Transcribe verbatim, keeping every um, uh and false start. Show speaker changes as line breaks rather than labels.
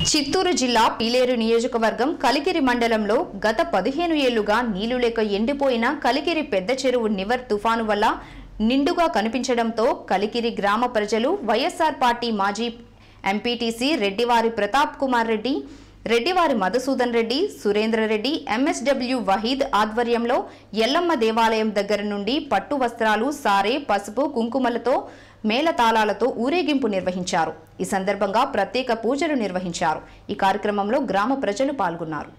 చిత్తూరు జిల్లా పీలేరు నియోజకవర్గం కలికిరి మండలంలో గత పదిహేను ఏళ్లుగా నీళ్లు లేక ఎండిపోయిన కలికిరి పెద్ద చెరువు నివర్ తుఫాను వల్ల నిండుగా కనిపించడంతో కలికిరి గ్రామ ప్రజలు వైఎస్ఆర్ పార్టీ మాజీ ఎంపీటీసీ రెడ్డివారి ప్రతాప్ కుమార్ రెడ్డి, రెడ్డివారి మధుసూదన్ రెడ్డి, సురేంద్ర రెడ్డి, ఎంఎస్డబ్ల్యూ వహీద్ ఆధ్వర్యంలో ఎల్లమ్మ దేవాలయం దగ్గర నుండి పట్టు వస్త్రాలు, సారే, పసుపు, కుంకుమలతో మేళతాళాలతో ఊరేగింపు నిర్వహించారు. ఈ సందర్భంగా ప్రత్యేక పూజలు నిర్వహించారు. ఈ కార్యక్రమంలో గ్రామ ప్రజలు పాల్గొన్నారు.